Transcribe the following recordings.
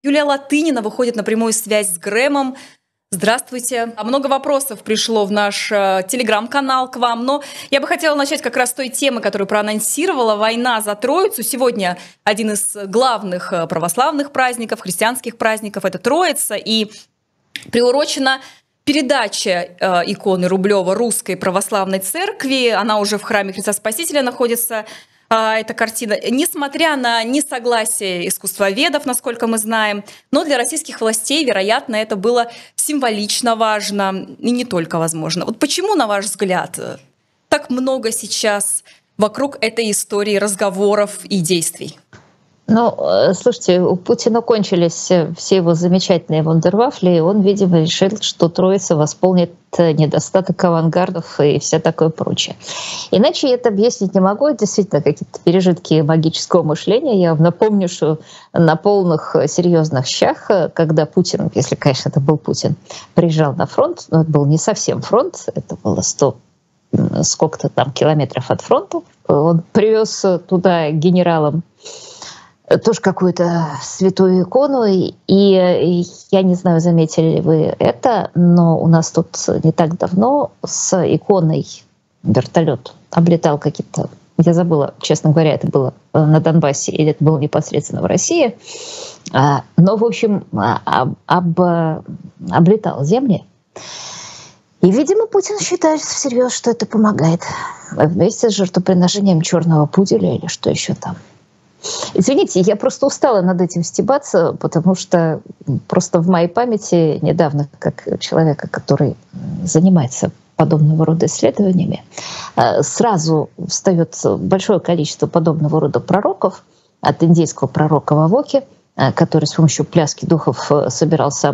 Юлия Латынина выходит на прямую связь с Грэмом. Здравствуйте. Много вопросов пришло в наш телеграм-канал к вам, но я бы хотела начать как раз с той темы, которую проанонсировала. Война за Троицу. Сегодня один из главных православных праздников, христианских праздников – это Троица. И приурочена передача иконы Рублева Русской Православной Церкви. Она уже в храме Христа Спасителя находится. Эта картина, несмотря на несогласие искусствоведов, насколько мы знаем, но для российских властей, вероятно, это было символично важно и не только возможно. Вот почему, на ваш взгляд, так много сейчас вокруг этой истории разговоров и действий? Ну, слушайте, у Путина кончились все его замечательные вундервафли, и он, видимо, решил, что Троица восполнит недостаток авангардов и все такое прочее. Иначе я это объяснить не могу. Это действительно какие-то пережитки магического мышления. Я вам напомню, что на полных серьезных щах, когда Путин, если, конечно, это был Путин, приезжал на фронт, но это был не совсем фронт, это было 100 сколько-то там километров от фронта, он привез туда генералам тоже какую-то святую икону. И я не знаю, заметили ли вы это, но у нас тут не так давно с иконой вертолет облетал какие-то, я забыла, честно говоря, это было на Донбассе или это было непосредственно в России, но, в общем, облетал земли. И, видимо, Путин считает всерьез, что это помогает вместе с жертвоприношением черного пуделя или что еще там. Извините, я просто устала над этим стебаться, потому что просто в моей памяти недавно, как человека, который занимается подобного рода исследованиями, сразу встает большое количество подобного рода пророков, от индейского пророка Вавоки, который с помощью пляски духов собирался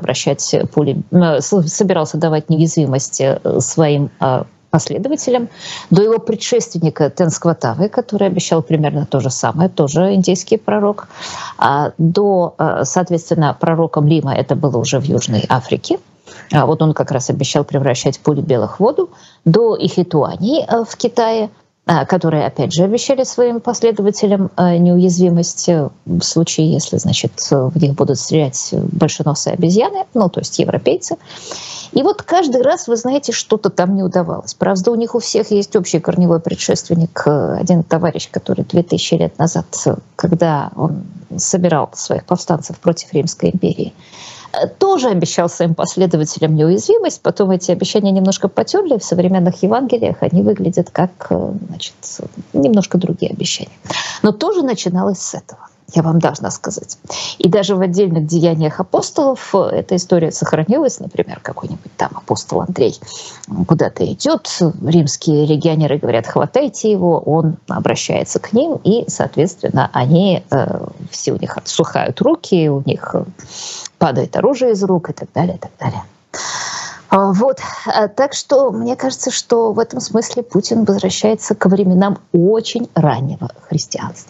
собирался давать неуязвимость своим последователям, до его предшественника Тенскватавы, который обещал примерно то же самое, тоже индейский пророк, до, соответственно, пророка Млима, это было уже в Южной Африке, вот он как раз обещал превращать пули белых в воду, до Ихитуани в Китае, которые, опять же, обещали своим последователям неуязвимость в случае, если, значит, в них будут стрелять большеносые обезьяны, ну, то есть европейцы. И вот каждый раз, вы знаете, что-то там не удавалось. Правда, у них у всех есть общий корневой предшественник, один товарищ, который 2000 лет назад, когда он собирал своих повстанцев против Римской империи, тоже обещал своим последователям неуязвимость. Потом эти обещания немножко потерли. В современных Евангелиях они выглядят как, значит, немножко другие обещания. Но тоже начиналось с этого, я вам должна сказать. И даже в отдельных деяниях апостолов эта история сохранилась. Например, какой-нибудь там апостол Андрей куда-то идет, римские легионеры говорят: хватайте его, он обращается к ним, и, соответственно, они все у них отсухают руки, у них падает оружие из рук и так далее, и так далее. Вот. Так что мне кажется, что в этом смысле Путин возвращается к временам очень раннего христианства.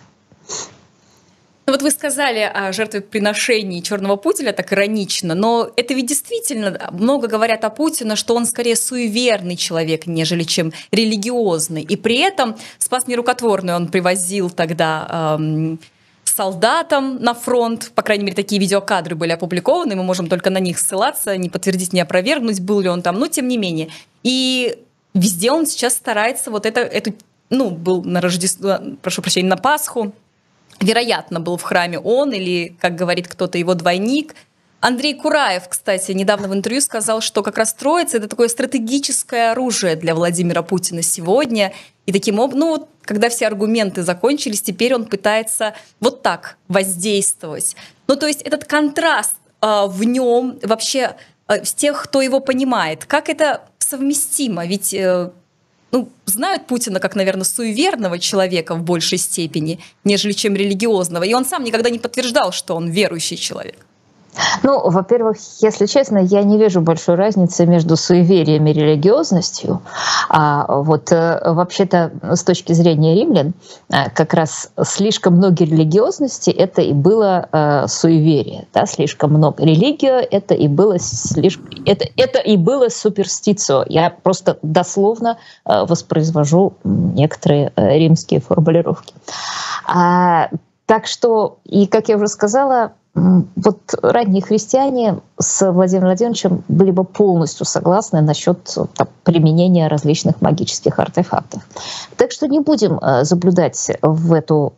Ну вот вы сказали о жертвоприношении черного пуделя так иронично, но это ведь действительно много говорят о Путине, что он скорее суеверный человек, нежели чем религиозный. И при этом спас нерукотворный он привозил тогда солдатам на фронт. По крайней мере, такие видеокадры были опубликованы, мы можем только на них ссылаться, не подтвердить, не опровергнуть, был ли он там, но тем не менее. И везде он сейчас старается вот был на Рождество, прошу прощения, на Пасху, вероятно, был в храме он или, как говорит кто-то, его двойник. Андрей Кураев, кстати, недавно в интервью сказал, что как раз Троица — это такое стратегическое оружие для Владимира Путина сегодня. И таким образом, когда все аргументы закончились, теперь он пытается вот так воздействовать. Ну, то есть этот контраст в нем вообще с тех, кто его понимает, как это совместимо? Ведь знают Путина как, наверное, суеверного человека в большей степени, нежели чем религиозного. И он сам никогда не подтверждал, что он верующий человек. Ну, во-первых, если честно, я не вижу большой разницы между суеверием и религиозностью. Вообще-то, с точки зрения римлян, как раз слишком много религиозности — это и было суеверие. Да? Слишком много религия — это и было суперстицио. Я просто дословно воспроизвожу некоторые римские формулировки. Так что, и как я уже сказала, вот ранние христиане с Владимиром Владимировичем были бы полностью согласны насчет применения различных магических артефактов. Так что не будем заблюдать в эту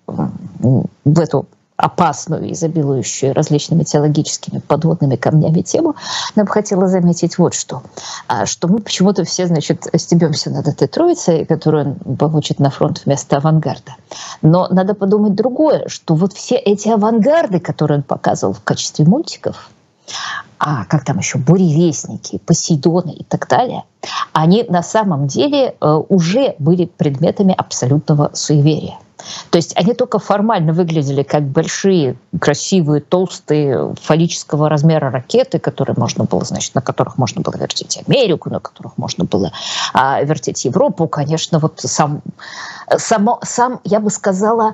опасную, изобилующую различными теологическими подводными камнями тему, я бы хотела заметить вот что. Что мы почему-то все, значит, стебемся над этой троицей, которую он получит на фронт вместо авангарда. Но надо подумать другое, что вот все эти авангарды, которые он показывал в качестве мультиков, как там еще буревестники, Посейдоны и так далее, они на самом деле уже были предметами абсолютного суеверия. То есть они только формально выглядели как большие, красивые, толстые, фаллического размера ракеты, которые можно было, значит, на которых можно было вертеть Америку, на которых можно было вертеть Европу. Конечно, вот сам, я бы сказала,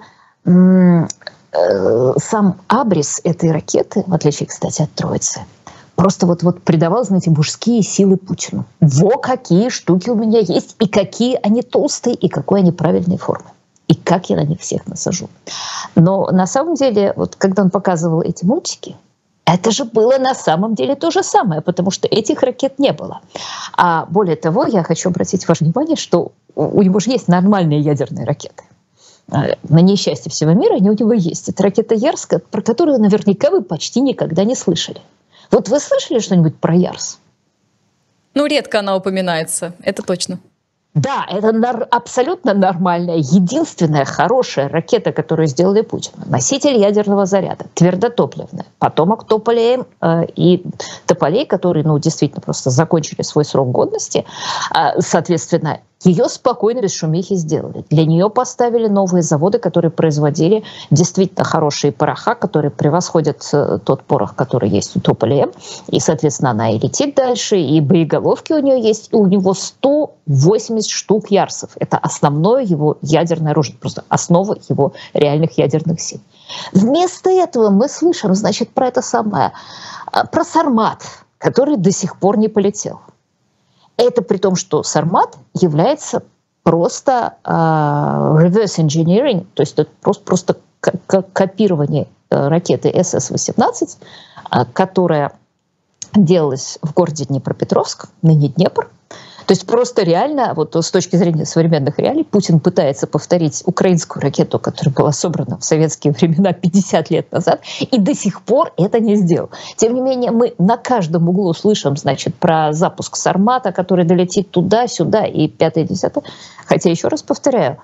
сам абрис этой ракеты, в отличие, кстати, от Троицы, просто вот придавал, знаете, мужские силы Путину. Во какие штуки у меня есть, и какие они толстые, и какой они правильной формы. И как я на них всех насажу. Но на самом деле, вот когда он показывал эти мультики, это же было на самом деле то же самое, потому что этих ракет не было. А более того, я хочу обратить ваше внимание, что у него же есть нормальные ядерные ракеты. На несчастье всего мира они у него есть. Это ракета Ярс, про которую наверняка вы почти никогда не слышали. Вот вы слышали что-нибудь про Ярс? Ну, редко она упоминается, это точно. Да, это абсолютно нормальная, единственная хорошая ракета, которую сделали Путин. Носитель ядерного заряда, твердотопливная. Потомок Тополей и Тополей, которые, действительно просто закончили свой срок годности. Соответственно, ее спокойно, без шумихи сделали. Для нее поставили новые заводы, которые производили действительно хорошие пороха, которые превосходят тот порох, который есть у Тополя. И, соответственно, она и летит дальше, и боеголовки у нее есть. И у него 180 штук ярсов. Это основное его ядерное оружие, просто основа его реальных ядерных сил. Вместо этого мы слышим, значит, про это самое, про Сармат, который до сих пор не полетел. Это при том, что Сармат является просто reverse engineering, то есть это просто копирование ракеты СС-18, которая делалась в городе Днепропетровск, ныне Днепр. То есть просто реально, вот с точки зрения современных реалий, Путин пытается повторить украинскую ракету, которая была собрана в советские времена 50 лет назад, и до сих пор это не сделал. Тем не менее, мы на каждом углу слышим, значит, про запуск Сармата, который долетит туда-сюда и 5-10. Хотя, еще раз повторяю,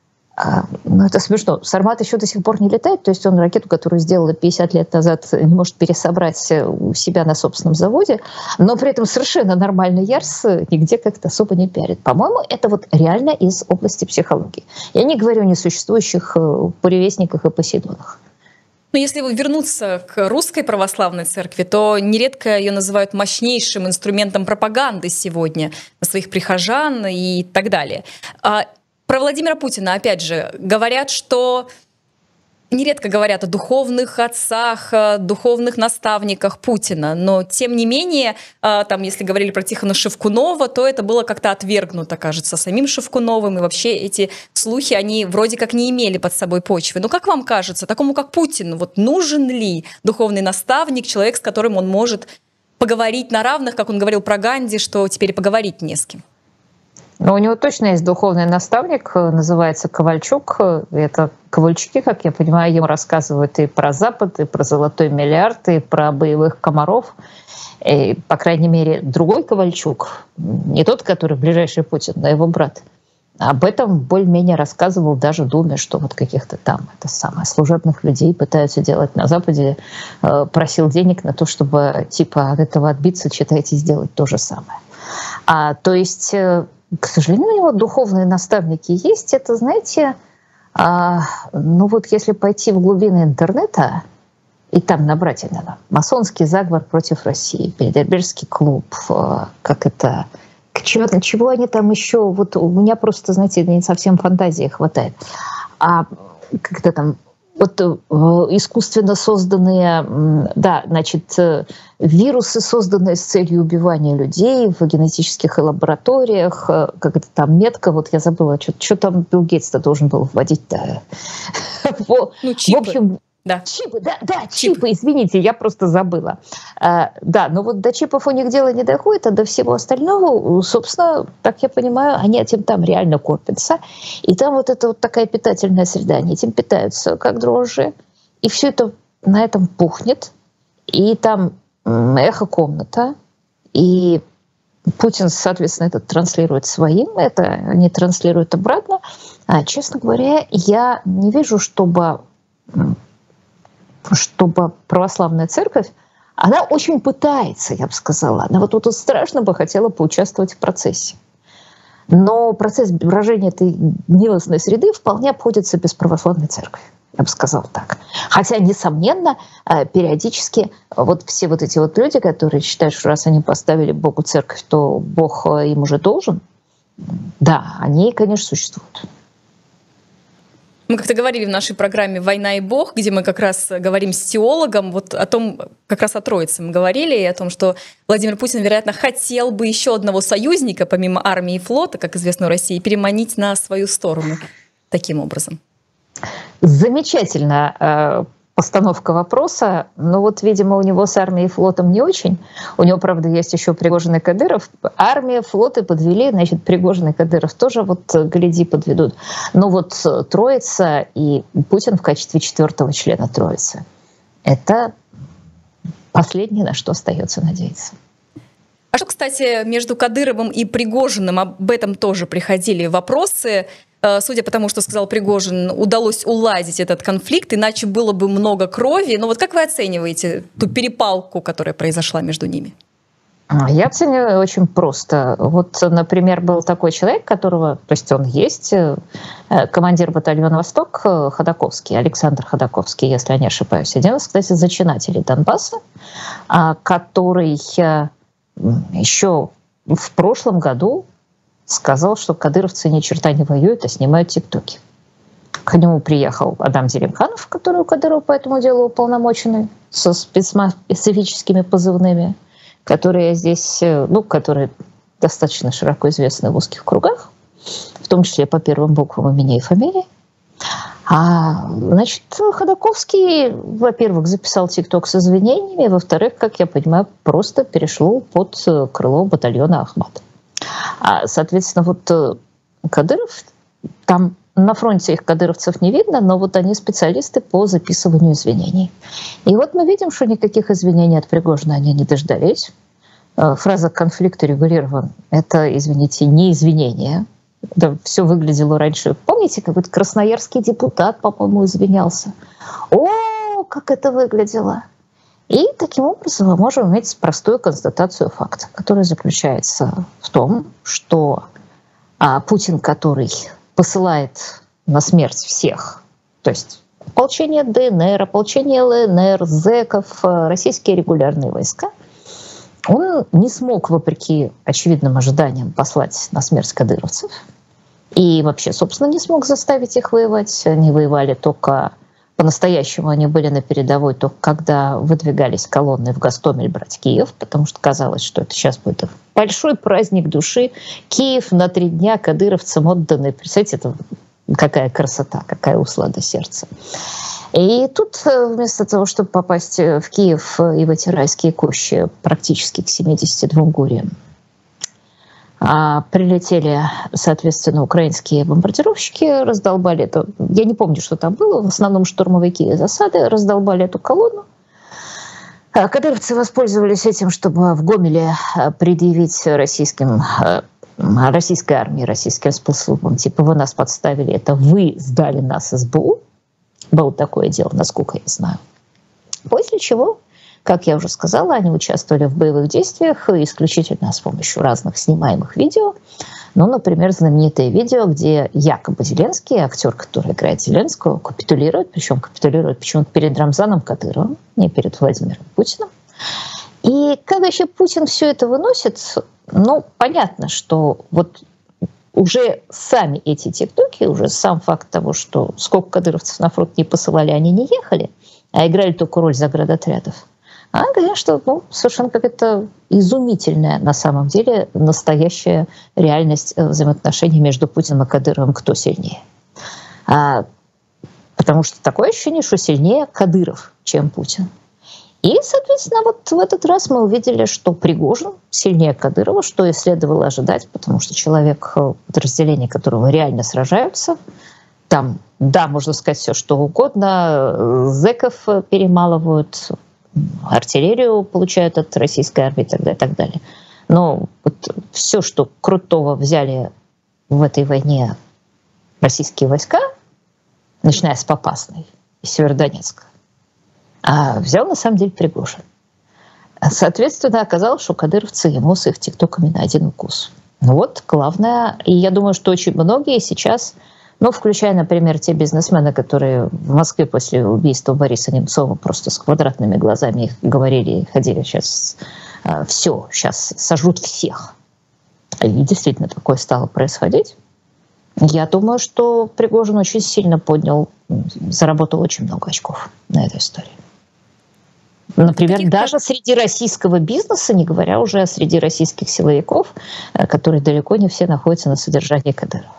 это смешно. Сармат еще до сих пор не летает, то есть он ракету, которую сделали 50 лет назад, не может пересобрать у себя на собственном заводе, но при этом совершенно нормальный Ярс нигде как-то особо не пиарит. По-моему, это вот реально из области психологии. Я не говорю о несуществующих буревестниках и Посейдонах. Но если вернуться к русской православной церкви, то нередко ее называют мощнейшим инструментом пропаганды сегодня на своих прихожан и так далее. Про Владимира Путина, опять же, говорят, что нередко говорят о духовных отцах, духовных наставниках Путина, но тем не менее, там, если говорили про Тихона Шевкунова, то это было как-то отвергнуто, кажется, самим Шевкуновым, и вообще эти слухи, они вроде как не имели под собой почвы. Но как вам кажется, такому как Путин, вот нужен ли духовный наставник, человек, с которым он может поговорить на равных, как он говорил про Ганди, что теперь поговорить не с кем? Но у него точно есть духовный наставник, называется Ковальчук. Это Ковальчуки, как я понимаю, ему рассказывают и про Запад, и про золотой миллиард, и про боевых комаров. И, по крайней мере, другой Ковальчук, не тот, который ближайший Путин, но его брат, об этом более-менее рассказывал даже в Думе, что вот каких-то там служебных людей пытаются делать на Западе, просил денег на то, чтобы типа от этого отбиться, читайте, сделать то же самое. То есть, к сожалению, у него духовные наставники есть. Это, знаете, вот если пойти в глубины интернета и там набрать именно масонский заговор против России, Бильдербергский клуб, чего они там еще, вот у меня просто, знаете, не совсем фантазии хватает. Как-то там искусственно созданные, вирусы, созданные с целью убивания людей в генетических лабораториях, как это там метка, вот я забыла, что там Билл Гейтс-то должен был вводить-то. В общем, Да. Чипы, да, чипы, извините, я просто забыла. Да, но вот до чипов у них дело не доходит, а до всего остального, собственно, так я понимаю, они этим там реально кормятся. И там вот это вот такая питательная среда, они этим питаются, как дрожжи. И все это на этом пухнет. И там эхо-комната. И Путин, соответственно, это транслирует своим, это они транслируют обратно. Честно говоря, я не вижу, чтобы православная церковь, она очень пытается, я бы сказала, она вот тут страшно бы хотела поучаствовать в процессе. Но процесс брожения этой гнилостной среды вполне обходится без православной церкви, я бы сказала так. Хотя, несомненно, периодически вот все вот эти вот люди, которые считают, что раз они поставили Богу церковь, то Бог им уже должен, да, они, конечно, существуют. Мы как-то говорили в нашей программе «Война и Бог», где мы как раз говорим с теологом вот о том, как раз о Троице мы говорили, и о том, что Владимир Путин, вероятно, хотел бы еще одного союзника, помимо армии и флота, как известно в России, переманить на свою сторону таким образом. Замечательно. Постановка вопроса, но вот, видимо, у него с армией и флотом не очень. У него, правда, есть еще Пригожин и Кадыров. Армия, флоты подвели, значит, Пригожин и Кадыров тоже вот, гляди, подведут. Но вот Троица и Путин в качестве 4-го члена Троицы — это последнее, на что остается надеяться. А что, кстати, между Кадыровым и Пригожиным, об этом тоже приходили вопросы. Судя по тому, что сказал Пригожин, удалось уладить этот конфликт, иначе было бы много крови. Но вот как вы оцениваете ту перепалку, которая произошла между ними? Я оцениваю очень просто. Вот, например, был такой человек, которого, то есть он есть, командир батальона «Восток» Ходаковский, Александр Ходаковский, если я не ошибаюсь. Один из, кстати, зачинателей Донбасса, который еще в прошлом году сказал, что кадыровцы ни черта не воюют, а снимают тиктоки. К нему приехал Адам Зелимханов, который у Кадырова по этому делу уполномоченный, со специфическими позывными, которые здесь, которые достаточно широко известны в узких кругах, в том числе по первым буквам имени и фамилии. Значит, Ходаковский, во-первых, записал тикток с извинениями, во-вторых, как я понимаю, просто перешел под крыло батальона «Ахмат». Соответственно, вот Кадыров, там на фронте их кадыровцев не видно, но вот они специалисты по записыванию извинений. И вот мы видим, что никаких извинений от Пригожина они не дождались. Фраза «конфликт урегулирован» — это, извините, не извинение. Да, все выглядело раньше. Помните, какой-то красноярский депутат, по-моему, извинялся? О, как это выглядело! И таким образом мы можем иметь простую констатацию факта, которая заключается в том, что Путин, который посылает на смерть всех, то есть ополчение ДНР, ополчение ЛНР, зэков, российские регулярные войска, он не смог, вопреки очевидным ожиданиям, послать на смерть кадыровцев. И вообще, собственно, не смог заставить их воевать. Они воевали только... По-настоящему они были на передовой только когда выдвигались колонны в Гостомель брать Киев, потому что казалось, что это сейчас будет большой праздник души. Киев на 3 дня кадыровцам отданы. Представляете, это какая красота, какая услада сердца. И тут вместо того, чтобы попасть в Киев и в эти райские кущи практически к 72 гуриям, прилетели, соответственно, украинские бомбардировщики, раздолбали это. Я не помню, что там было, в основном штурмовики и засады, раздолбали эту колонну. Кадыровцы воспользовались этим, чтобы в Гомеле предъявить российской армии, российским спецслужбам, типа вы нас подставили, это вы сдали нас СБУ. Было такое дело, насколько я знаю. После чего, как я уже сказала, они участвовали в боевых действиях исключительно с помощью разных снимаемых видео. Ну, например, знаменитое видео, где якобы Зеленский, актер, который играет Зеленского, капитулирует, причем капитулирует почему-то перед Рамзаном Кадыровым, не перед Владимиром Путиным. И когда еще Путин все это выносит, ну, понятно, что вот уже сами эти тиктоки, уже сам факт того, что сколько кадыровцев на фронт не посылали, они не ехали, а играли только роль заградотрядов. Конечно, совершенно какая-то изумительная на самом деле настоящая реальность взаимоотношений между Путиным и Кадыровым, кто сильнее. Потому что такое ощущение, что сильнее Кадыров, чем Путин. И, соответственно, вот в этот раз мы увидели, что Пригожин сильнее Кадырова, что и следовало ожидать, потому что человек, подразделения которого реально сражаются, там, да, можно сказать все, что угодно, зэков перемалывают, артиллерию получают от российской армии и так далее, и так далее. Но вот все, что крутого взяли в этой войне российские войска, начиная с Попасной и Северодонецка, взял на самом деле Пригожин. Соответственно, оказалось, что кадыровцы ему с их тиктоками на один укус. Ну вот главное, и я думаю, что очень многие сейчас, ну, включая, например, те бизнесмены, которые в Москве после убийства Бориса Немцова просто с квадратными глазами их говорили и ходили, сейчас все, сейчас сожрут всех. И действительно такое стало происходить. Я думаю, что Пригожин очень сильно поднял, заработал очень много очков на этой истории. Например, даже среди российского бизнеса, не говоря уже среди российских силовиков, которые далеко не все находятся на содержании Кадырова.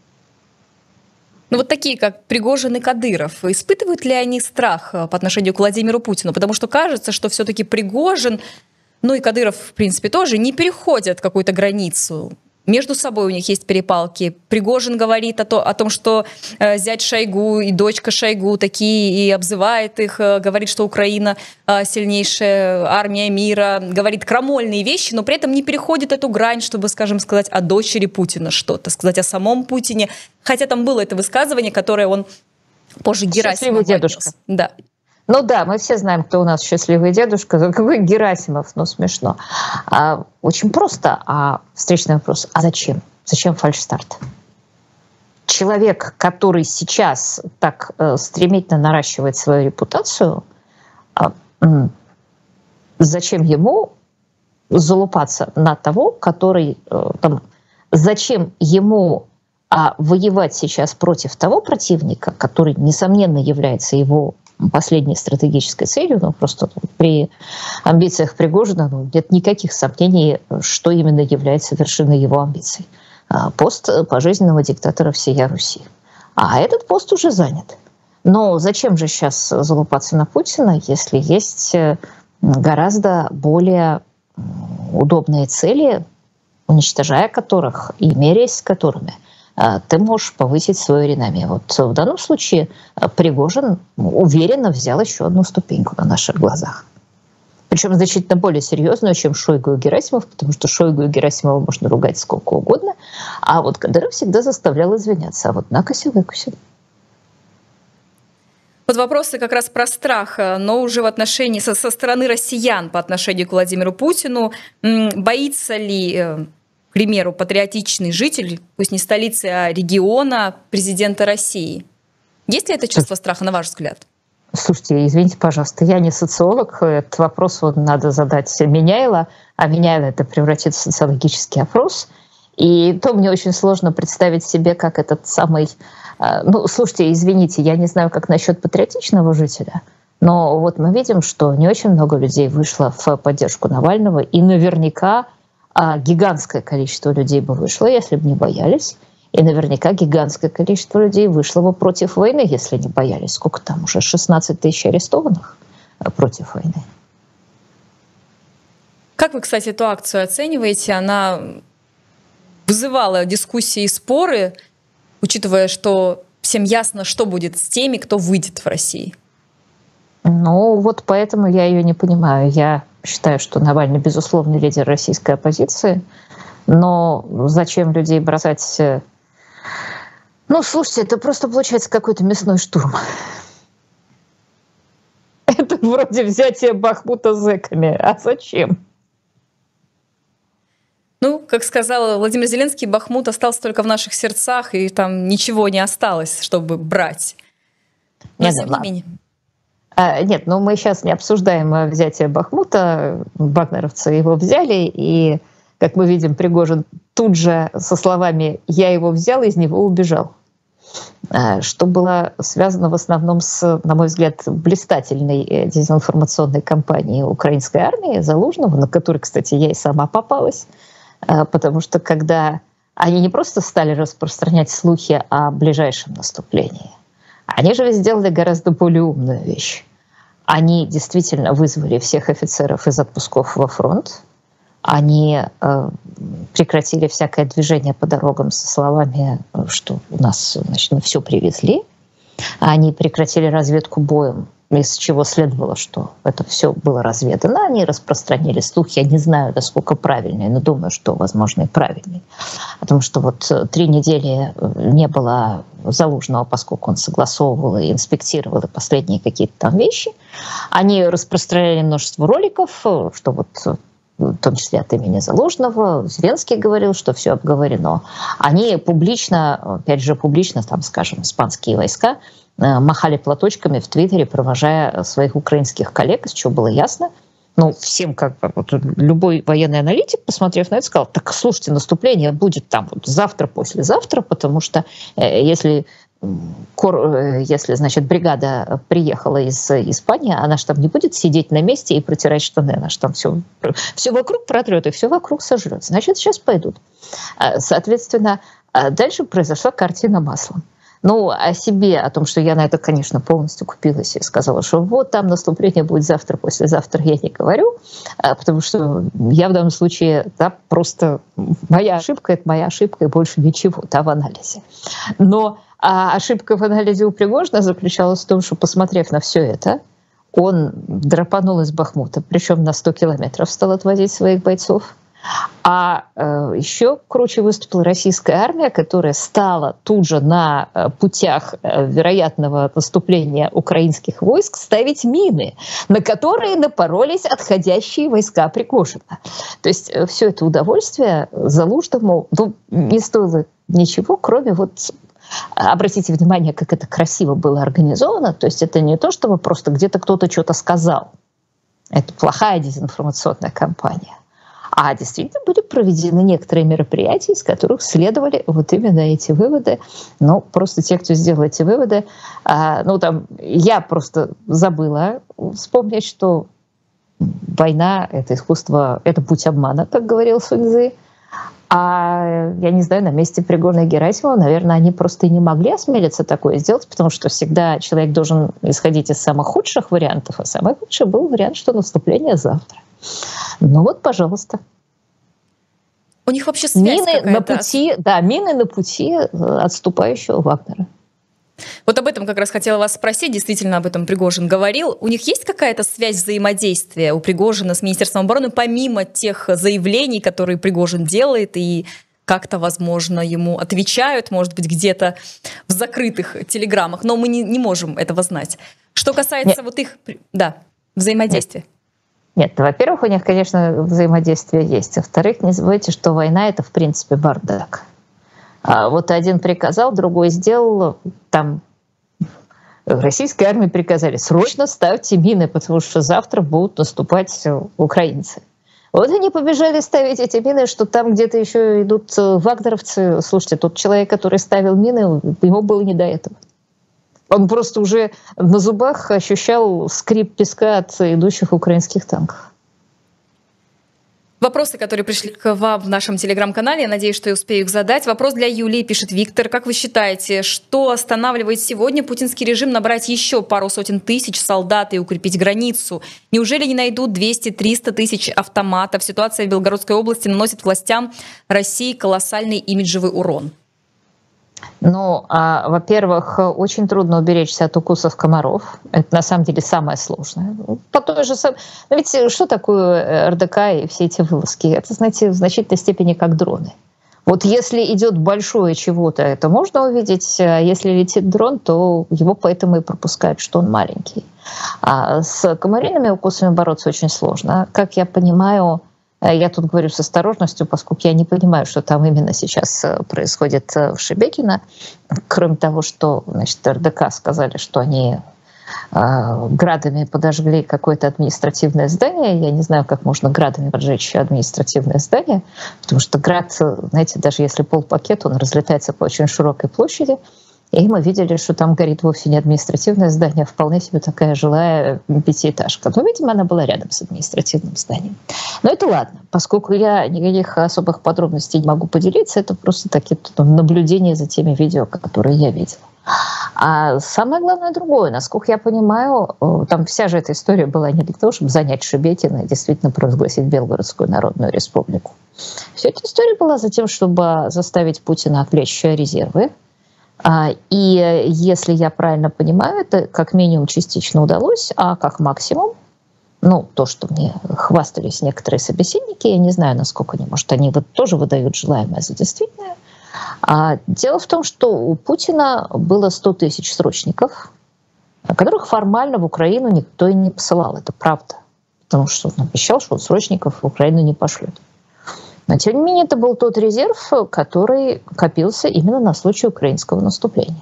Ну вот такие, как Пригожин и Кадыров, испытывают ли они страх по отношению к Владимиру Путину? Потому что кажется, что все-таки Пригожин, ну и Кадыров, в принципе, тоже не переходят какую-то границу. Между собой у них есть перепалки. Пригожин говорит о том, что зять Шойгу и дочка Шойгу такие, и обзывает их, говорит, что Украина сильнейшая армия мира, говорит крамольные вещи, но при этом не переходит эту грань, чтобы, скажем, сказать о дочери Путина что-то, сказать о самом Путине. Хотя там было это высказывание, которое он позже Герасимов дедушка. Да. Ну да, мы все знаем, кто у нас счастливый дедушка. Какой Герасимов, ну смешно. Очень просто. Встречный вопрос. А зачем? Зачем фальшстарт? Человек, который сейчас так стремительно наращивает свою репутацию, зачем ему залупаться на того, который... зачем ему воевать сейчас против того противника, который, несомненно, является его последней стратегической целью, но просто при амбициях Пригожина нет никаких сомнений, что именно является вершиной его амбиций. Пост пожизненного диктатора всея Руси. А этот пост уже занят. Но зачем же сейчас залупаться на Путина, если есть гораздо более удобные цели, уничтожая которых и меряясь с которыми ты можешь повысить свое реноме. Вот в данном случае Пригожин уверенно взял еще одну ступеньку на наших глазах. Причем значительно более серьезную, чем Шойгу и Герасимов, потому что Шойгу и Герасимова можно ругать сколько угодно, а вот Кадыров всегда заставлял извиняться, а вот накосил-выкосил. Вот вопросы как раз про страх, но уже в отношении со стороны россиян по отношению к Владимиру Путину. Боится ли, к примеру, патриотичный житель, пусть не столицы, а региона, президента России? Есть ли это чувство страха, на ваш взгляд? Слушайте, извините, пожалуйста, я не социолог, этот вопрос надо задать Меняйло, а Меняйло это превратит в социологический опрос. И то мне очень сложно представить себе, как этот самый... Ну, слушайте, извините, я не знаю, как насчет патриотичного жителя, но вот мы видим, что не очень много людей вышло в поддержку Навального, и наверняка гигантское количество людей бы вышло, если бы не боялись, и наверняка гигантское количество людей вышло бы против войны, если не боялись. Сколько там уже? 16 тысяч арестованных против войны. Как вы, кстати, эту акцию оцениваете? Она вызывала дискуссии и споры, учитывая, что всем ясно, что будет с теми, кто выйдет в России. Ну, вот поэтому я ее не понимаю. Я считаю, что Навальный, безусловно, лидер российской оппозиции, но зачем людей бросать... Ну, слушайте, это просто получается какой-то мясной штурм. Это вроде взятие Бахмута зэками. А зачем? Ну, как сказал Владимир Зеленский, Бахмут остался только в наших сердцах, и там ничего не осталось, чтобы брать. Но тем не менее. Нет, ну мы сейчас не обсуждаем взятие Бахмута. Вагнеровцы его взяли, и, как мы видим, Пригожин тут же со словами «я его взял, из него убежал». Что было связано в основном с, на мой взгляд, блистательной дезинформационной кампанией украинской армии Залужного, на которой, кстати, я и сама попалась. Потому что когда они не просто стали распространять слухи о ближайшем наступлении, Они же сделали гораздо более умную вещь. Они действительно вызвали всех офицеров из отпусков во фронт. Они прекратили всякое движение по дорогам со словами, что у нас, значит, мы все привезли. Они прекратили разведку боем, из чего следовало, что это все было разведано. Они распространили слухи, я не знаю, насколько правильные, но думаю, что, возможно, и правильные. Потому что вот 3 недели не было Залужного, поскольку он согласовывал и инспектировал и последние какие-то там вещи. Они распространяли множество роликов, что вот в том числе от имени Залужного, Зеленский говорил, что все обговорено. Они публично, опять же публично, там, скажем, испанские войска, махали платочками в Твиттере, провожая своих украинских коллег, из чего было ясно. Ну, всем, как бы, вот, любой военный аналитик, посмотрев на это, сказал: так, слушайте, наступление будет там вот завтра, послезавтра, потому что если, значит, бригада приехала из Испании, она же там не будет сидеть на месте и протирать штаны, она же там все вокруг протрет и все вокруг сожрет. Значит, сейчас пойдут. Соответственно, дальше произошла картина маслом. Ну, о себе, о том, что я на это, конечно, полностью купилась и сказала, что вот там наступление будет завтра, послезавтра, я не говорю, потому что я в данном случае, да, просто моя ошибка — это моя ошибка, и больше ничего, да, в анализе. Но ошибка в анализе у Пригожина заключалась в том, что, посмотрев на все это, он драпанул из Бахмута, причем на 100 километров стал отвозить своих бойцов. А еще круче выступила российская армия, которая стала тут же на путях вероятного наступления украинских войск ставить мины, на которые напоролись отходящие войска Пригожина. То есть все это удовольствие Залужному, ну, не стоило ничего, кроме вот... Обратите внимание, как это красиво было организовано. То есть это не то, чтобы просто где-то кто-то что-то сказал. Это плохая дезинформационная кампания. А действительно были проведены некоторые мероприятия, из которых следовали вот именно эти выводы. Ну, просто те, кто сделал эти выводы, ну, там, я просто забыла вспомнить, что война — это искусство, это путь обмана, как говорил Сунь Цзы. А я не знаю, на месте Пригожина и Герасимова, наверное, они просто и не могли осмелиться такое сделать, потому что всегда человек должен исходить из самых худших вариантов, а самый худший был вариант, что наступление завтра. Ну вот, пожалуйста. У них вообще связь мины на пути, да, мины на пути отступающего Вагнера. Вот об этом как раз хотела вас спросить. Действительно, об этом Пригожин говорил. У них есть какая-то связь взаимодействия у Пригожина с Министерством обороны, помимо тех заявлений, которые Пригожин делает, и как-то, возможно, ему отвечают, может быть, где-то в закрытых телеграммах, но мы не можем этого знать. Что касается вот их, да, взаимодействия. Нет, во-первых, у них, конечно, взаимодействие есть. Во-вторых, не забывайте, что война — это, в принципе, бардак. Вот один приказал, другой сделал. Там российской армии приказали: срочно ставьте мины, потому что завтра будут наступать украинцы. Вот они побежали ставить эти мины, что там где-то еще идут вагнеровцы. Слушайте, тот человек, который ставил мины, ему было не до этого. Он просто уже на зубах ощущал скрип песка от идущих украинских танков. Вопросы, которые пришли к вам в нашем телеграм-канале, я надеюсь, что я успею их задать. Вопрос для Юлии, пишет Виктор. Как вы считаете, что останавливает сегодня путинский режим набрать еще пару сотен тысяч солдат и укрепить границу? Неужели не найдут 200-300 тысяч автоматов? Ситуация в Белгородской области наносит властям России колоссальный имиджевый урон. Ну, во-первых, очень трудно уберечься от укусов комаров. Это на самом деле самое сложное. По той же самой... Но ведь что такое РДК и все эти вылазки? Это, знаете, в значительной степени как дроны. Вот если идет большое чего-то, это можно увидеть, а если летит дрон, то его поэтому и пропускают, что он маленький. А с комариными укусами бороться очень сложно. Как я понимаю, я тут говорю с осторожностью, поскольку я не понимаю, что там именно сейчас происходит в Шебекино. Кроме того, что, значит, РДК сказали, что они градами подожгли какое-то административное здание. Я не знаю, как можно градами поджечь административное здание, потому что град, знаете, даже если полпакет, он разлетается по очень широкой площади. И мы видели, что там горит вовсе не административное здание, а вполне себе такая жилая пятиэтажка. Но, видимо, она была рядом с административным зданием. Но это ладно, поскольку я никаких особых подробностей не могу поделиться, это просто такие наблюдения за теми видео, которые я видела. А самое главное другое. Насколько я понимаю, там вся же эта история была не для того, чтобы занять Шебекина и действительно провозгласить Белгородскую Народную Республику. Вся эта история была за тем, чтобы заставить Путина отвлечь резервы. И если я правильно понимаю, это как минимум частично удалось, а как максимум, ну, то, что мне хвастались некоторые собеседники, я не знаю, насколько они, может, они вот тоже выдают желаемое за действительное. Дело в том, что у Путина было 100 тысяч срочников, которых формально в Украину никто и не посылал. Это правда. Потому что он обещал, что срочников в Украину не пошлют. Но, тем не менее, это был тот резерв, который копился именно на случай украинского наступления.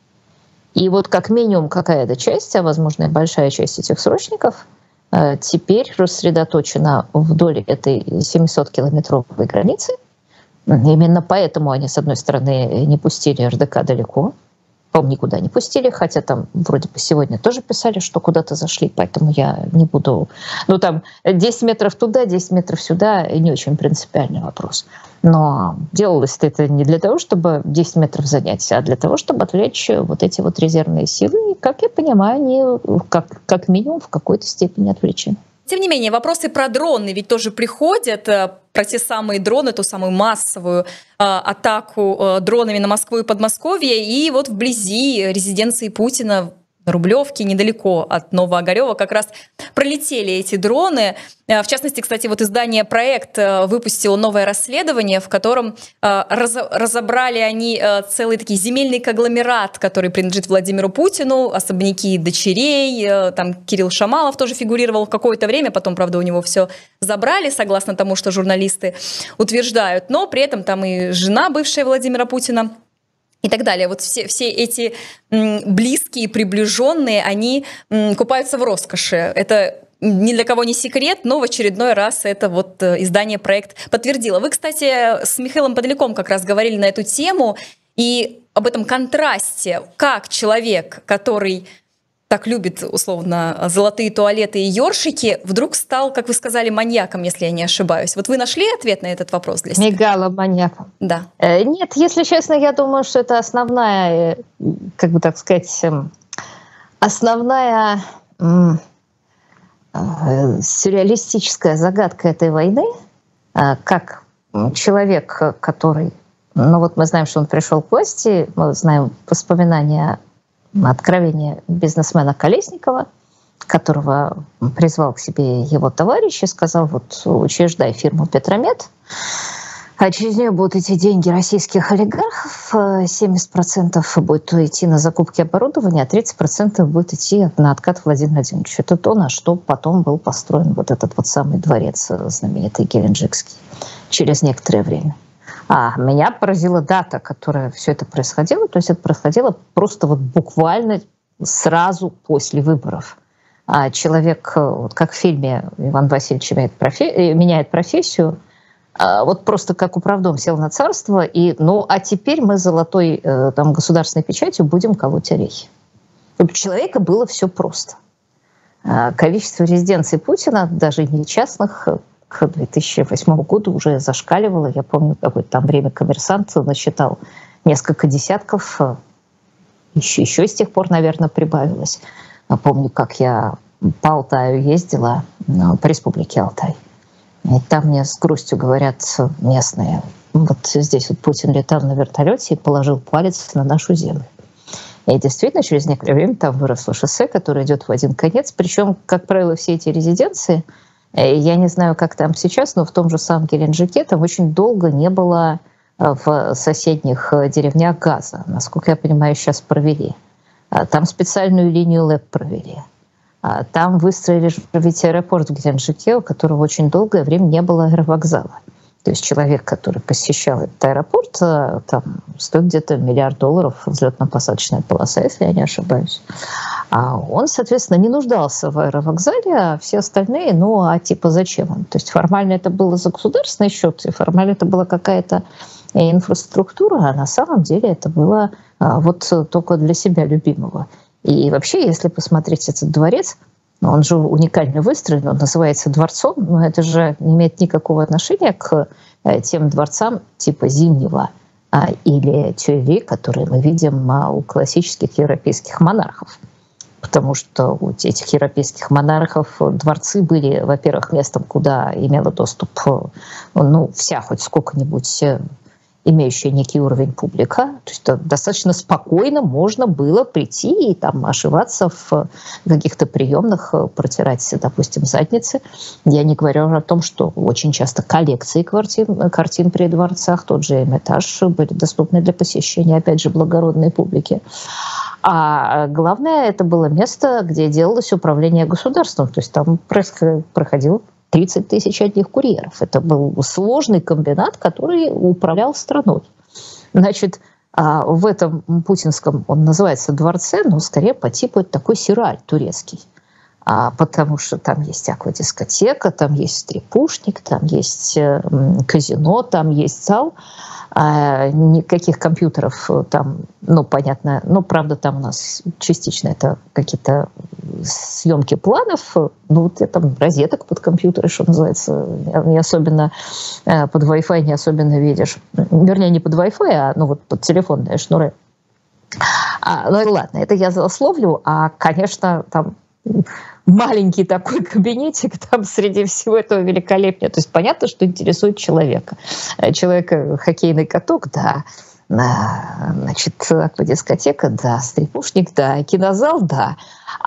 И вот как минимум какая-то часть, а возможно и большая часть этих срочников, теперь рассредоточена вдоль этой 700-километровой границы. Именно поэтому они, с одной стороны, не пустили РДК далеко, по-моему, никуда не пустили, хотя там вроде бы сегодня тоже писали, что куда-то зашли, поэтому я не буду... Ну там 10 метров туда, 10 метров сюда, не очень принципиальный вопрос. Но делалось это не для того, чтобы 10 метров занять, а для того, чтобы отвлечь вот эти вот резервные силы. И, как я понимаю, они как минимум в какой-то степени отвлечены. Тем не менее, вопросы про дроны ведь тоже приходят, про те самые дроны, ту самую массовую атаку дронами на Москву и Подмосковье. И вот вблизи резиденции Путина, на Рублевке, недалеко от Новоогарева, как раз пролетели эти дроны. В частности, кстати, вот издание «Проект» выпустило новое расследование, в котором разобрали они целый такой земельный конгломерат, который принадлежит Владимиру Путину, особняки дочерей, там Кирилл Шамалов тоже фигурировал в какое-то время, потом, правда, у него все забрали, согласно тому, что журналисты утверждают, но при этом там и жена бывшая Владимира Путина, и так далее. Вот все эти близкие, приближенные, они купаются в роскоши. Это ни для кого не секрет, но в очередной раз это вот издание «Проект» подтвердило. Вы, кстати, с Михаилом Подоляком как раз говорили на эту тему и об этом контрасте, как человек, который так любит, условно, золотые туалеты и ёршики, вдруг стал, как вы сказали, маньяком, если я не ошибаюсь. Вот вы нашли ответ на этот вопрос для себя? Мегаломаньяком. Да. Нет, если честно, я думаю, что это основная, как бы так сказать, основная сюрреалистическая загадка этой войны, как человек, который... Ну вот мы знаем, что он пришел к власти, мы знаем воспоминания, откровение бизнесмена Колесникова, которого призвал к себе его товарищ и сказал, вот учреждай фирму «Петромет», а через нее будут идти деньги российских олигархов, 70% будет идти на закупки оборудования, а 30% будет идти на откат Владимира Владимировича. Это то, на что потом был построен вот этот вот самый дворец знаменитый Геленджикский через некоторое время. А меня поразила дата, которая все это происходило. То есть это происходило просто вот буквально сразу после выборов. А человек, вот как в фильме Иван Васильевич меняет профессию, вот просто как управдом сел на царство, и ну а теперь мы золотой там, государственной печатью будем колоть орехи. У человека было все просто. Количество резиденций Путина, даже не частных, к 2008 году уже зашкаливало. Я помню, какое-то там время «Коммерсант» насчитал несколько десятков. Еще с тех пор, наверное, прибавилось. Помню, как я по Алтаю ездила, по республике Алтай. И там мне с грустью говорят местные, вот здесь вот Путин летал на вертолете и положил палец на нашу землю. И действительно, через некоторое время там выросло шоссе, которое идет в один конец. Причем, как правило, все эти резиденции, я не знаю, как там сейчас, но в том же самом Геленджике там очень долго не было в соседних деревнях газа. Насколько я понимаю, сейчас провели. Там специальную линию ЛЭП провели. Там выстроили ведь аэропорт в Геленджике, у которого очень долгое время не было аэровокзала. То есть человек, который посещал этот аэропорт, там стоит где-то $1 миллиард взлетно-посадочная полоса, если я не ошибаюсь. А он, соответственно, не нуждался в аэровокзале, а все остальные, ну а типа зачем он? То есть формально это было за государственный счет, и формально это была какая-то инфраструктура, а на самом деле это было вот только для себя любимого. И вообще, если посмотреть этот дворец, он же уникально выстроен, он называется дворцом, но это же не имеет никакого отношения к тем дворцам типа Зимнего, или Тюильри, которые мы видим у классических европейских монархов. Потому что у этих европейских монархов дворцы были, во-первых, местом, куда имела доступ вся хоть сколько-нибудь имеющая некий уровень публика. То есть достаточно спокойно можно было прийти и там ошиваться в каких-то приемных, протирать, допустим, задницы. Я не говорю о том, что очень часто коллекции картин при дворцах, тот же Эрмитаж, были доступны для посещения, опять же, благородной публики. А главное, это было место, где делалось управление государством. То есть там проходил 30 тысяч одних курьеров. Это был сложный комбинат, который управлял страной. Значит, в этом путинском, он называется дворце, но скорее по типу это такой сираль турецкий. Потому что там есть аквадискотека, там есть стрипушник, там есть казино, там есть зал. Никаких компьютеров там, понятно, правда, там у нас частично это какие-то съемки планов, там розеток под компьютеры, что называется, не особенно под Wi-Fi не особенно видишь. Вернее, не под Wi-Fi, а под телефонные шнуры. Ладно, это я злословлю, конечно, там маленький такой кабинетик там среди всего этого великолепия. То есть понятно, что интересует человека. Человека хоккейный каток, да. Значит, аквадискотека, да. Стрипушник, да. Кинозал, да.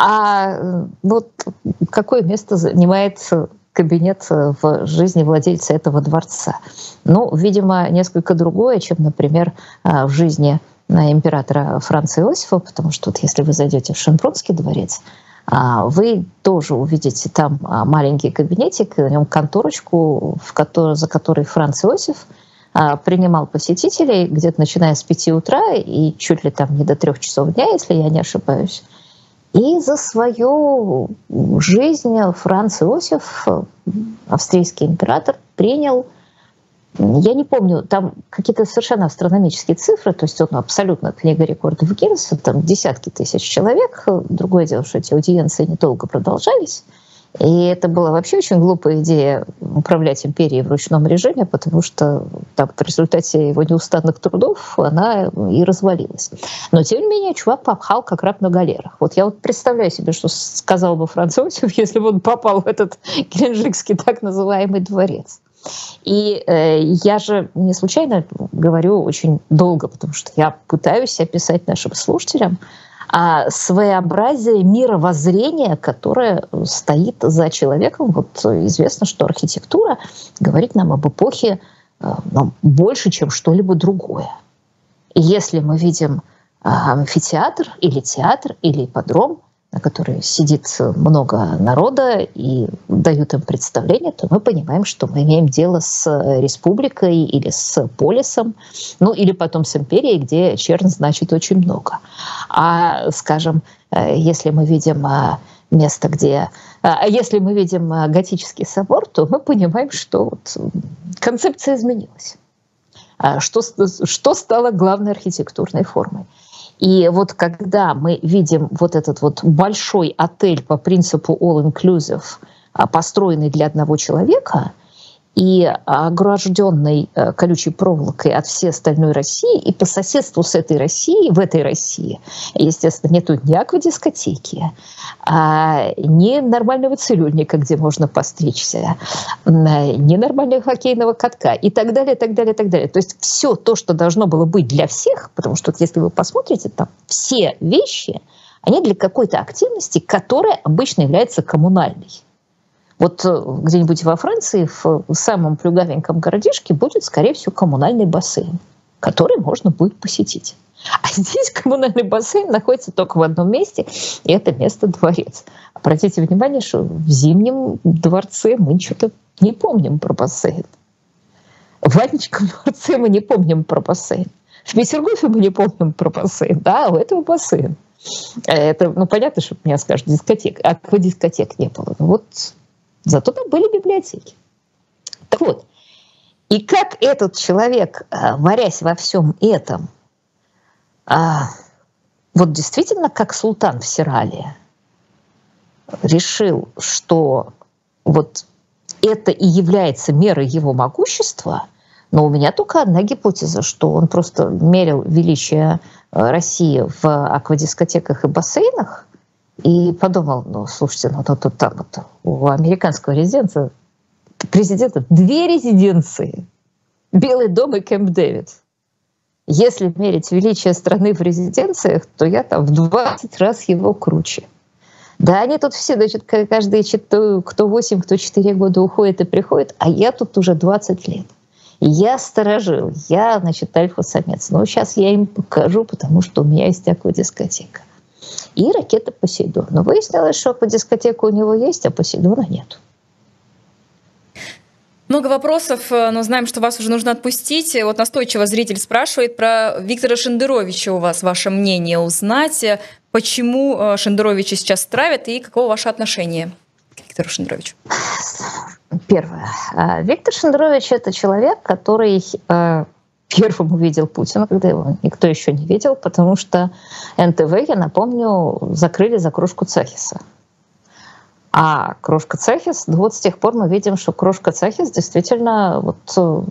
Какое место занимает кабинет в жизни владельца этого дворца? Видимо, несколько другое, чем, например, в жизни императора Франца Иосифа, потому что если вы зайдете в Шенбрунский дворец, вы тоже увидите там маленький кабинетик, на нем конторочку, за которой Франц Иосиф принимал посетителей где-то начиная с 5 утра и чуть ли там не до 3 часов дня, если я не ошибаюсь. И за свою жизнь Франц Иосиф, австрийский император, принял, я не помню, там какие-то совершенно астрономические цифры, то есть он абсолютно книга рекордов Гиннесса, там десятки тысяч человек. Другое дело, что эти аудиенции недолго продолжались. И это была вообще очень глупая идея управлять империей в ручном режиме, потому что там, в результате его неустанных трудов она и развалилась. Но, тем не менее, чувак попал как раб на галерах. Я представляю себе, что сказал бы Франц Иосиф, если бы он попал в этот геленджикский так называемый дворец. И я же не случайно говорю очень долго, потому что я пытаюсь описать нашим слушателям своеобразие мировоззрения, которое стоит за человеком. Известно, что архитектура говорит нам об эпохе больше, чем что-либо другое. И если мы видим амфитеатр или театр или ипподром, на которой сидит много народа и дают им представление, то мы понимаем, что мы имеем дело с республикой или с полисом, или потом с империей, где черн значит очень много. Скажем, если мы видим место, если мы видим готический собор, то мы понимаем, что концепция изменилась. Что стало главной архитектурной формой. И когда мы видим этот большой отель по принципу all-inclusive, построенный для одного человека и огражденный колючей проволокой от всей остальной России, и по соседству с этой Россией, в этой России, естественно, нету ни аквадискотеки, ни нормального цирюльника, где можно постричься, ни нормального хоккейного катка и так далее, так далее, так далее. То есть все то, что должно было быть для всех, потому что если вы посмотрите, там все вещи, они для какой-то активности, которая обычно является коммунальной. Где-нибудь во Франции, в самом плюгавеньком городишке, будет, скорее всего, коммунальный бассейн, который можно будет посетить. А здесь коммунальный бассейн находится только в одном месте, и это место дворец. Обратите внимание, что в Зимнем дворце мы что-то не помним про бассейн. В Ванечком дворце мы не помним про бассейн. В Петергофе мы не помним про бассейн. Да, у этого бассейн. Это, понятно, что меня скажут, аквадискотек не было. Зато там были библиотеки. Так вот, и как этот человек, варясь во всем этом, действительно, как султан в Сирале, решил, что это и является мерой его могущества, Но у меня только одна гипотеза, что он просто мерил величие России в аквадискотеках и бассейнах и подумал, ну, слушайте, ну, тут так вот у американского президента 2 резиденции. Белый дом и Кэмп Дэвид. Если мерить величие страны в резиденциях, то я там в 20 раз его круче. Да, они тут все, значит, каждый, кто 8, кто 4 года уходит и приходит, а я тут уже 20 лет. Я сторожил, я, значит, альфа-самец. Но сейчас я им покажу, потому что у меня есть аквадискотека. И ракета Посейдон. Но выяснилось, что аквадискотека у него есть, а Посейдона нет. Много вопросов, но знаем, что вас уже нужно отпустить. Вот настойчиво зритель спрашивает про Виктора Шендеровича. У вас ваше мнение узнать. Почему Шендеровича сейчас травят и каково ваше отношение к Виктору Шендеровичу? Первое. Виктор Шендерович — это человек, который первым увидел Путина, когда его никто еще не видел, потому что НТВ, я напомню, закрыли за кружку Цахиса. А крошка Цахис, вот с тех пор мы видим, что крошка Цахис действительно вот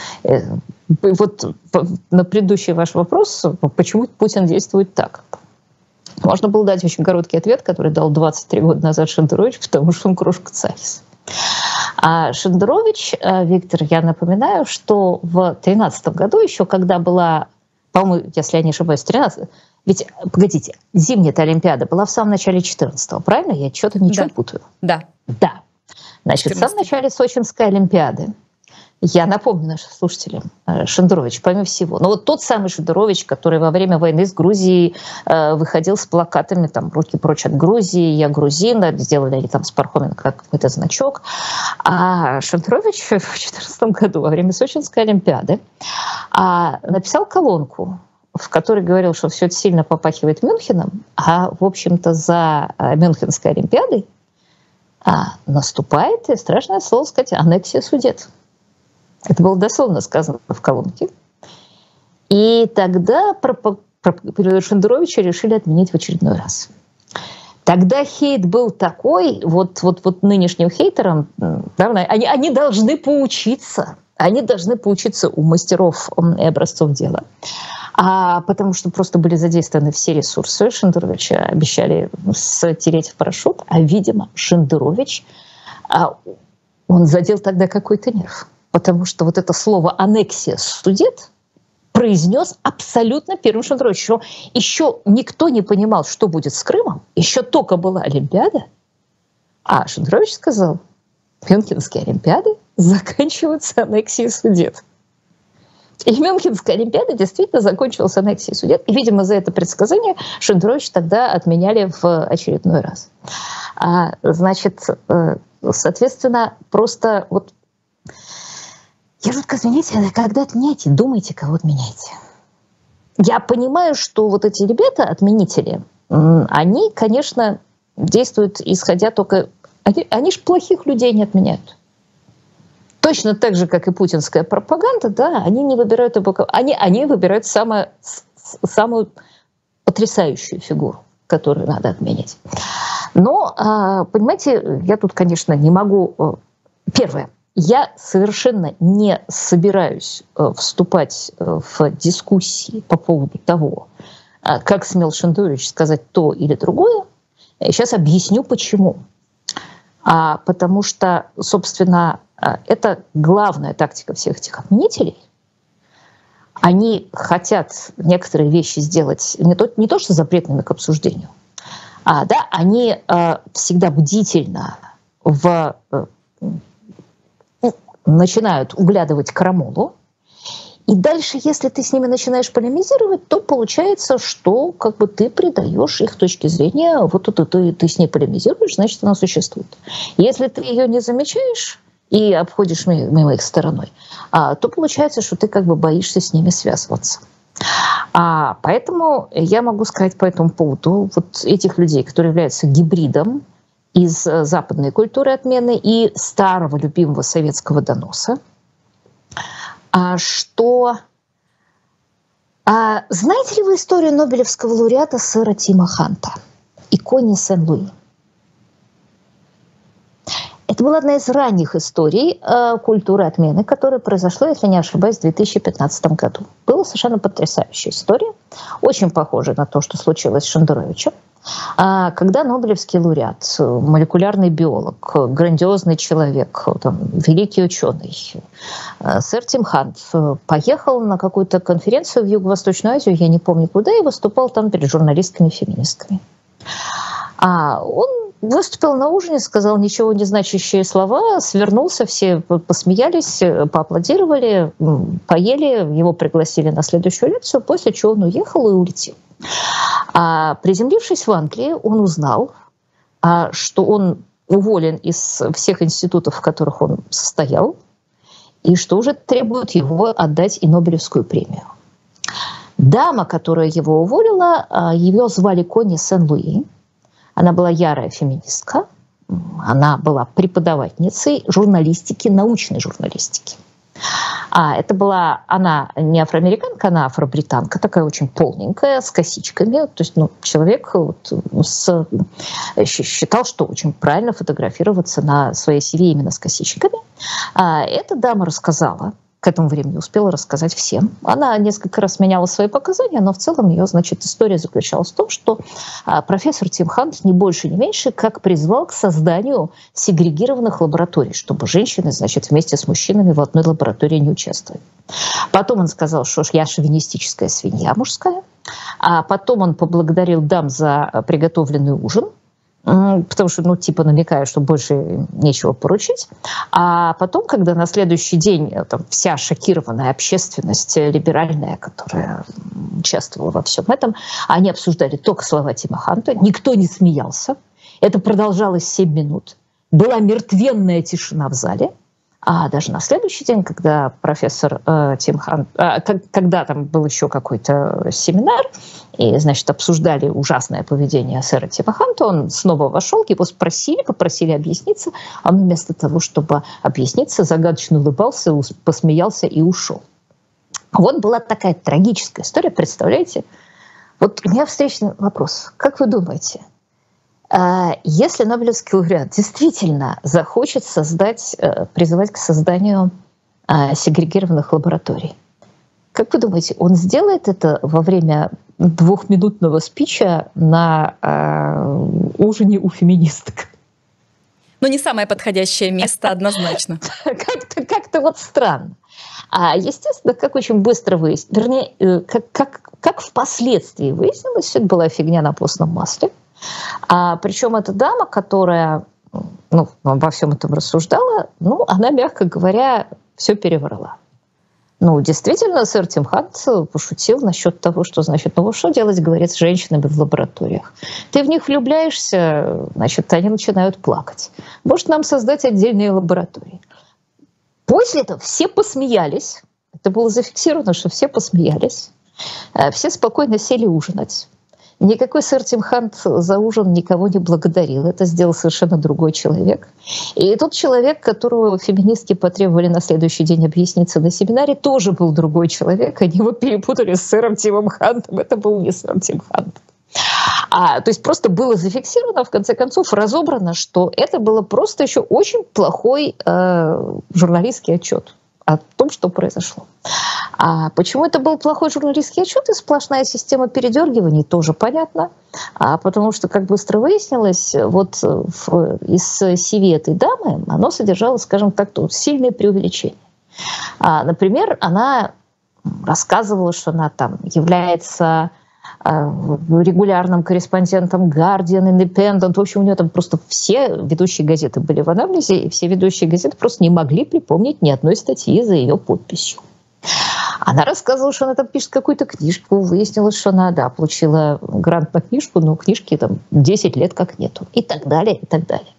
на предыдущий ваш вопрос, почему Путин действует так. Можно было дать очень короткий ответ, который дал 23 года назад Шендерович, потому что он крошка Цахис. А Шендерович, Виктор, я напоминаю, что в 2013 году, еще когда была, по-моему, если я не ошибаюсь, 13, ведь, погодите, зимняя-то Олимпиада была в самом начале 14-го, правильно? Я что-то ничего путаю. Да. Да. Значит, в самом начале Сочинской Олимпиады, я напомню нашим слушателям, Шендерович, помимо всего, но вот тот самый Шендерович, который во время войны с Грузией выходил с плакатами там «Руки прочь от Грузии», «Я грузин», сделали они там с Пархоменко какой-то значок. А Шендерович в 2014 году во время Сочинской Олимпиады написал колонку, в которой говорил, что все это сильно попахивает Мюнхеном, а, в общем-то, за Мюнхенской Олимпиадой наступает, и страшное слово сказать, аннексия Судет. Это было дословно сказано в колонке. И тогда Шендеровича решили отменить в очередной раз. Тогда хейт был такой, вот нынешним хейтерам, они должны поучиться. Они должны поучиться у мастеров и образцов дела. Потому что просто были задействованы все ресурсы. Шендеровича обещали стереть в порошок, а, видимо, Шендерович, он задел тогда какой-то нерв. Потому что вот это слово «аннексия Судет» произнес абсолютно первым Шендерович. Еще никто не понимал, что будет с Крымом. Еще только была Олимпиада. А Шендерович сказал, Мюнхенские Олимпиады заканчиваются аннексией Судет. И Мюнхенская Олимпиада действительно закончилась аннексией Судет. И, видимо, за это предсказание Шендерович тогда отменяли в очередной раз. Значит, соответственно, просто вот я жутко, извините, когда отменяете, думайте, кого отменяете. Я понимаю, что вот эти ребята, отменители, они, конечно, действуют, исходя только... Они ж плохих людей не отменяют. Точно так же, как и путинская пропаганда, да, они не выбирают... Они выбирают самую потрясающую фигуру, которую надо отменить. Но, понимаете, я тут, конечно, не могу... Первое. Я совершенно не собираюсь вступать в дискуссии по поводу того, как смел Шендерович сказать то или другое. Я сейчас объясню, почему. Потому что, собственно, это главная тактика всех этих отменителей. Они хотят некоторые вещи сделать не то что запретными к обсуждению, они всегда бдительно начинают углядывать крамолу, и дальше, если ты с ними начинаешь полемизировать, то получается, что как бы ты придаешь их точке зрения, вот это ты с ней полемизируешь, значит, она существует. Если ты ее не замечаешь и обходишь мимо их стороной, то получается, что ты как бы боишься с ними связываться. Поэтому я могу сказать по этому поводу вот этих людей, которые являются гибридом из западной культуры отмены и старого любимого советского доноса, что... знаете ли вы историю Нобелевского лауреата сэра Тима Ханта и Конни Сен-Луи? Это была одна из ранних историй культуры отмены, которая произошла, если не ошибаюсь, в 2015 году. Была совершенно потрясающая история, очень похожая на то, что случилось с Шендеровичем. Когда нобелевский лауреат, молекулярный биолог, грандиозный человек, там, великий ученый, сэр Тим Хант поехал на какую-то конференцию в Юго-Восточную Азию, я не помню куда, и выступал там перед журналистками-феминистками. Он выступил на ужине, сказал ничего не значащие слова, свернулся, все посмеялись, поаплодировали, поели, его пригласили на следующую лекцию, после чего он уехал и улетел. Приземлившись в Англии, он узнал, что он уволен из всех институтов, в которых он состоял, и что уже требует его отдать и Нобелевскую премию. Дама, которая его уволила, ее звали Конни Сен-Луи. Она была ярая феминистка, она была преподавательницей журналистики, научной журналистики. Это была, она не афроамериканка, она афробританка, такая очень полненькая, с косичками. То есть человек считал, что очень правильно фотографироваться на своей CV именно с косичками. Эта дама рассказала, к этому времени успела рассказать всем. Она несколько раз меняла свои показания, но в целом ее, история заключалась в том, что профессор Тим Хант не больше, не меньше, как призвал к созданию сегрегированных лабораторий, чтобы женщины, вместе с мужчинами в одной лаборатории не участвовали. Потом он сказал, что я шовинистическая свинья мужская. А потом он поблагодарил дам за приготовленный ужин, потому что, намекая, что больше нечего поручить. А потом, когда на следующий день вся шокированная общественность либеральная, которая участвовала во всем этом, они обсуждали только слова Тима Ханта, никто не смеялся. Это продолжалось 7 минут. Была мертвенная тишина в зале. А даже на следующий день, когда профессор Тим Хант, когда там был еще какой-то семинар, и, обсуждали ужасное поведение сэра Тима Ханта, он снова вошел, его попросили объясниться, а он вместо того, чтобы объясниться, загадочно улыбался, посмеялся и ушел. Вот была такая трагическая история, представляете? Вот у меня встречный вопрос. Как вы думаете, если Нобелевский лауреат действительно захочет призывать к созданию сегрегированных лабораторий, как вы думаете, он сделает это во время 2-минутного спича на ужине у феминисток? Не самое подходящее место, однозначно. Как-то странно. Естественно, как очень быстро выяснилось, вернее, как впоследствии выяснилось, все это была фигня на постном масле. Причем эта дама, которая во всем этом рассуждала, она, мягко говоря, все переврала. Действительно, сэр Тим Хант пошутил насчет того, что, что делать, говорит, с женщинами в лабораториях. Ты в них влюбляешься, они начинают плакать. Может, нам создать отдельные лаборатории? После этого все посмеялись. Это было зафиксировано, что все посмеялись. Все спокойно сели ужинать. Никакой сэр Тим Хант за ужин никого не благодарил. Это сделал совершенно другой человек. И тот человек, которого феминистки потребовали на следующий день объясниться на семинаре, тоже был другой человек. Они его перепутали с сэром Тимом Хантом. Это был не сэр Тим Хант. То есть просто было зафиксировано, в конце концов, разобрано, что это было просто еще очень плохой журналистский отчет о том, что произошло. Почему это был плохой журналистский отчет и сплошная система передергиваний, тоже понятно. Потому что, как быстро выяснилось, из CV этой дамы оно содержало, сильное преувеличение. Например, она рассказывала, что она является регулярным корреспондентом Guardian, Independent. В общем, у нее там просто все ведущие газеты были в анамнезе, и все ведущие газеты просто не могли припомнить ни одной статьи за ее подписью. Она рассказывала, что она там пишет какую-то книжку. Выяснилось, что она, получила грант на книжку, но книжки 10 лет как нету. И так далее, и так далее.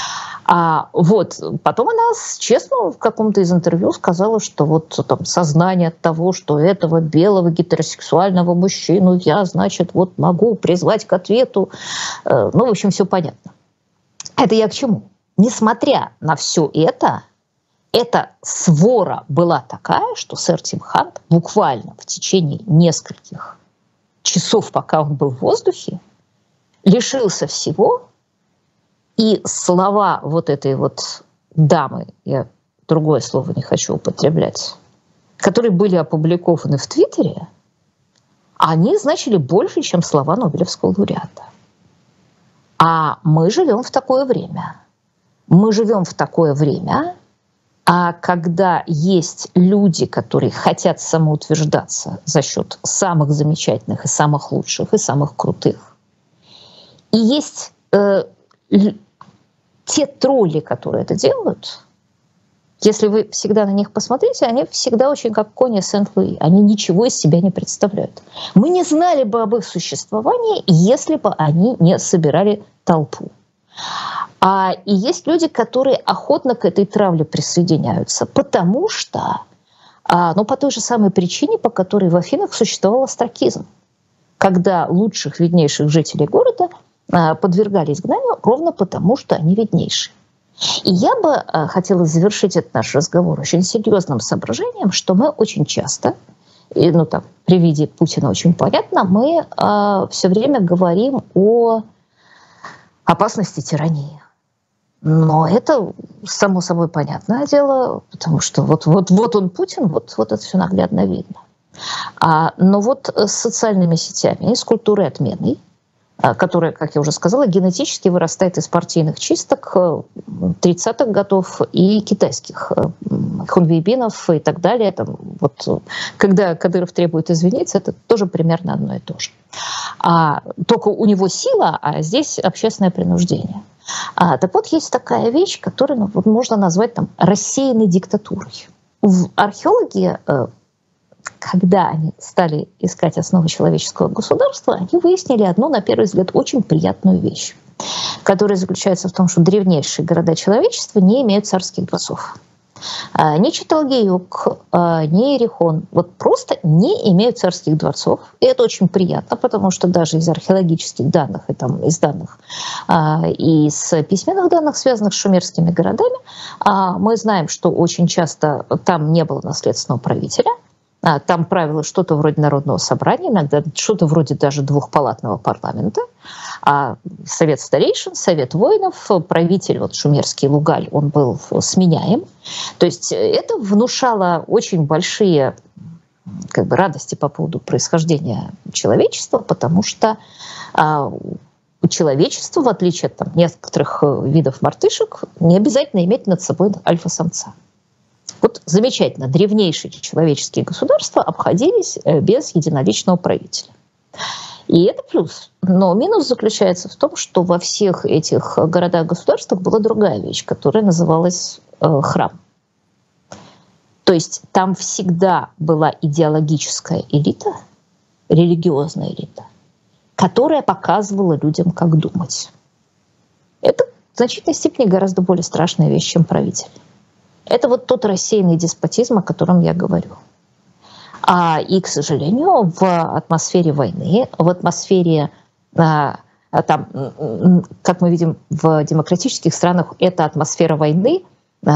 Потом она честно в каком-то из интервью сказала, что сознание того, что этого белого гетеросексуального мужчину я, могу призвать к ответу. В общем, все понятно. Это я к чему? Несмотря на все это, эта свора была такая, что сэр Тим Хант буквально в течение нескольких часов, пока он был в воздухе, лишился всего, и слова этой дамы, я другое слово не хочу употреблять, которые были опубликованы в Твиттере, они значили больше, чем слова Нобелевского лауреата. А мы живем в такое время. Мы живем в такое время, когда есть люди, которые хотят самоутверждаться за счет самых замечательных и самых лучших и самых крутых. И есть те тролли, которые это делают. Если вы всегда на них посмотрите, они всегда очень как Кони Сент-Луи. Они ничего из себя не представляют. Мы не знали бы об их существовании, если бы они не собирали толпу. И есть люди, которые охотно к этой травле присоединяются, потому что, по той же самой причине, по которой в Афинах существовал остракизм, когда лучших, виднейших жителей города подвергали изгнанию ровно потому, что они виднейшие. И я бы хотела завершить этот наш разговор очень серьезным соображением, что мы очень часто, при виде Путина очень понятно, мы все время говорим о опасности тирании. Но это само собой понятное дело, потому что вот он Путин, вот это все наглядно видно. Но вот с социальными сетями и с культурой отмены, которая, как я уже сказала, генетически вырастает из партийных чисток 30-х годов и китайских хунвейбинов и так далее. Когда Кадыров требует извиниться, это тоже примерно одно и то же. Только у него сила, а здесь общественное принуждение. Так вот, есть такая вещь, которую можно назвать рассеянной диктатурой. Археологи, когда они стали искать основы человеческого государства, они выяснили одну, на первый взгляд, очень приятную вещь, которая заключается в том, что древнейшие города человечества не имеют царских дворцов. Ни Читалгейук, ни Иерихон просто не имеют царских дворцов. И это очень приятно, потому что даже из археологических данных, из данных, и из письменных данных, связанных с шумерскими городами, мы знаем, что очень часто там не было наследственного правителя. Там правило что-то вроде народного собрания, иногда что-то вроде даже двухпалатного парламента. Совет старейшин, совет воинов, правитель, шумерский Лугаль, он был сменяем. То есть это внушало очень большие радости по поводу происхождения человечества, потому что человечество, в отличие от некоторых видов мартышек, не обязательно иметь над собой альфа-самца. Вот замечательно, древнейшие человеческие государства обходились без единоличного правителя. И это плюс. Но минус заключается в том, что во всех этих городах-государствах была другая вещь, которая называлась храм. То есть там всегда была идеологическая элита, религиозная элита, которая показывала людям, как думать. Это в значительной степени гораздо более страшная вещь, чем правитель. Это тот рассеянный деспотизм, о котором я говорю. И, к сожалению, в атмосфере войны, в атмосфере, как мы видим в демократических странах, это атмосфера войны,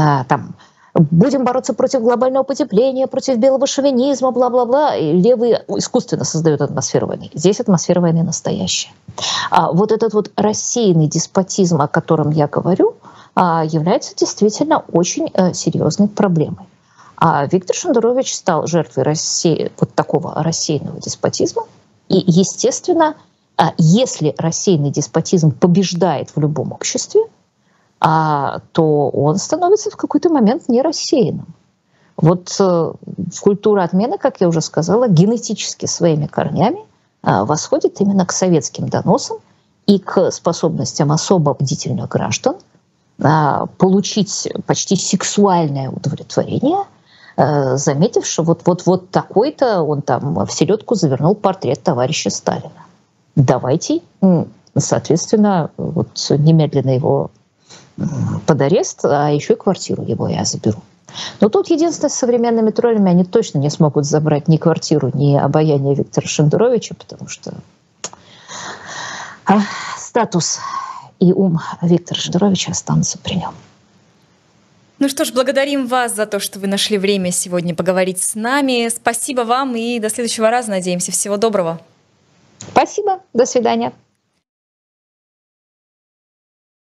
будем бороться против глобального потепления, против белого шовинизма, бла-бла-бла. Левые искусственно создают атмосферу войны. Здесь атмосфера войны настоящая. Этот рассеянный деспотизм, о котором я говорю, является действительно очень серьезной проблемой. Виктор Шендерович стал жертвой такого рассеянного деспотизма. И, естественно, если рассеянный деспотизм побеждает в любом обществе, то он становится в какой-то момент нерассеянным. Культура отмены, как я уже сказала, генетически своими корнями восходит именно к советским доносам и к способностям особо бдительных граждан получить почти сексуальное удовлетворение, заметив, что вот такой-то он в селедку завернул портрет товарища Сталина. Давайте, соответственно, немедленно его под арест, а еще и квартиру его я заберу. Но тут единственное, с современными троллями они точно не смогут забрать ни квартиру, ни обаяние Виктора Шендеровича, потому что статус и ум Виктора Шендеровича останутся при нем. Ну что ж, благодарим вас за то, что вы нашли время сегодня поговорить с нами. Спасибо вам и до следующего раза, надеемся. Всего доброго. Спасибо. До свидания.